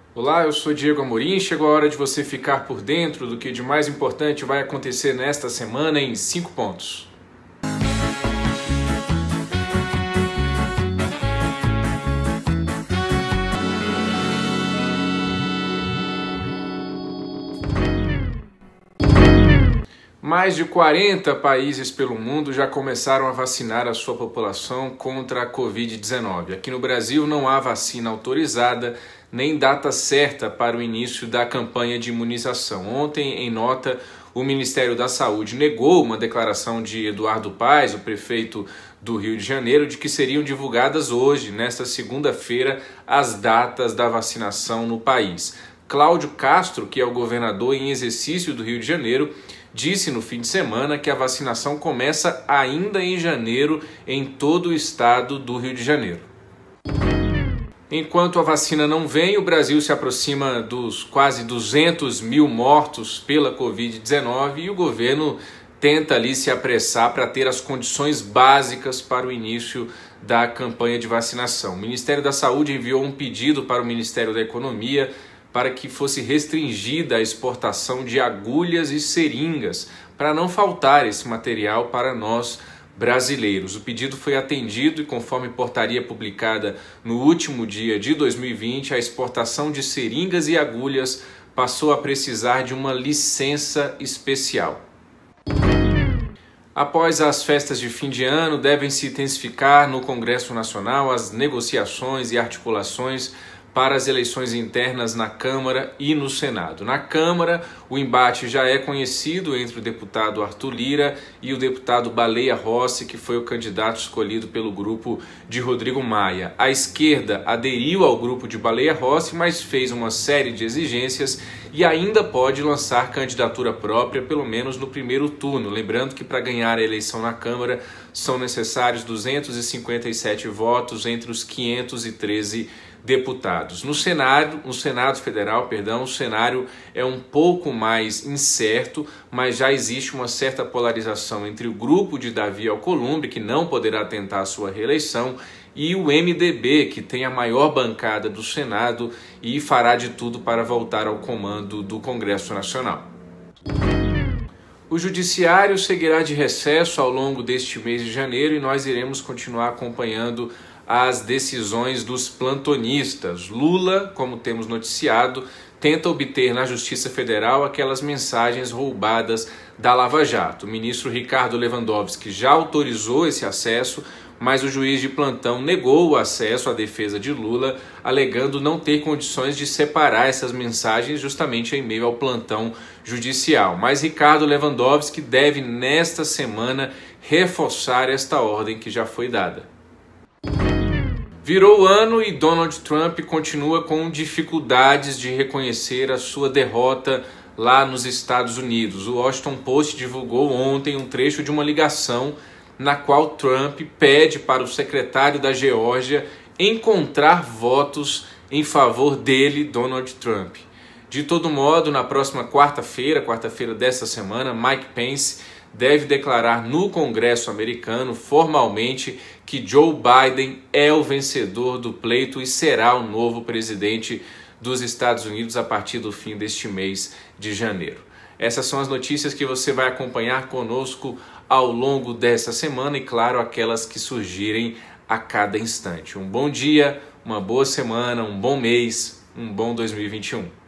Olá, eu sou Diego Amorim. Chegou a hora de você ficar por dentro do que de mais importante vai acontecer nesta semana em 5 pontos. Mais de 40 países pelo mundo já começaram a vacinar a sua população contra a Covid-19. Aqui no Brasil não há vacina autorizada nem data certa para o início da campanha de imunização. Ontem, em nota, o Ministério da Saúde negou uma declaração de Eduardo Paes, o prefeito do Rio de Janeiro, de que seriam divulgadas hoje, nesta segunda-feira, as datas da vacinação no país. Cláudio Castro, que é o governador em exercício do Rio de Janeiro, disse no fim de semana que a vacinação começa ainda em janeiro em todo o estado do Rio de Janeiro. Enquanto a vacina não vem, o Brasil se aproxima dos quase 200 mil mortos pela Covid-19 e o governo tenta ali se apressar para ter as condições básicas para o início da campanha de vacinação. O Ministério da Saúde enviou um pedido para o Ministério da Economia para que fosse restringida a exportação de agulhas e seringas, para não faltar esse material para nós brasileiros. O pedido foi atendido e, conforme portaria publicada no último dia de 2020, a exportação de seringas e agulhas passou a precisar de uma licença especial. Após as festas de fim de ano, devem se intensificar no Congresso Nacional as negociações e articulações para as eleições internas na Câmara e no Senado. Na Câmara, o embate já é conhecido entre o deputado Arthur Lira e o deputado Baleia Rossi, que foi o candidato escolhido pelo grupo de Rodrigo Maia. A esquerda aderiu ao grupo de Baleia Rossi, mas fez uma série de exigências e ainda pode lançar candidatura própria, pelo menos no primeiro turno. Lembrando que para ganhar a eleição na Câmara são necessários 257 votos entre os 513 deputados. No Senado Federal, o cenário é um pouco mais incerto, mas já existe uma certa polarização entre o grupo de Davi Alcolumbre, que não poderá tentar a sua reeleição, e o MDB, que tem a maior bancada do Senado e fará de tudo para voltar ao comando do Congresso Nacional. O Judiciário seguirá de recesso ao longo deste mês de janeiro e nós iremos continuar acompanhando as decisões dos plantonistas. Lula, como temos noticiado, tenta obter na Justiça Federal aquelas mensagens roubadas da Lava Jato. O ministro Ricardo Lewandowski já autorizou esse acesso, mas o juiz de plantão negou o acesso à defesa de Lula, alegando não ter condições de separar essas mensagens justamente em meio ao plantão judicial. Mas Ricardo Lewandowski deve, nesta semana, reforçar esta ordem que já foi dada. Virou o ano e Donald Trump continua com dificuldades de reconhecer a sua derrota lá nos Estados Unidos. O Washington Post divulgou ontem um trecho de uma ligação na qual Trump pede para o secretário da Geórgia encontrar votos em favor dele, Donald Trump. De todo modo, na próxima quarta-feira desta semana, Mike Pence deve declarar no Congresso americano formalmente que Joe Biden é o vencedor do pleito e será o novo presidente dos Estados Unidos a partir do fim deste mês de janeiro. Essas são as notícias que você vai acompanhar conosco ao longo dessa semana e, claro, aquelas que surgirem a cada instante. Um bom dia, uma boa semana, um bom mês, um bom 2021.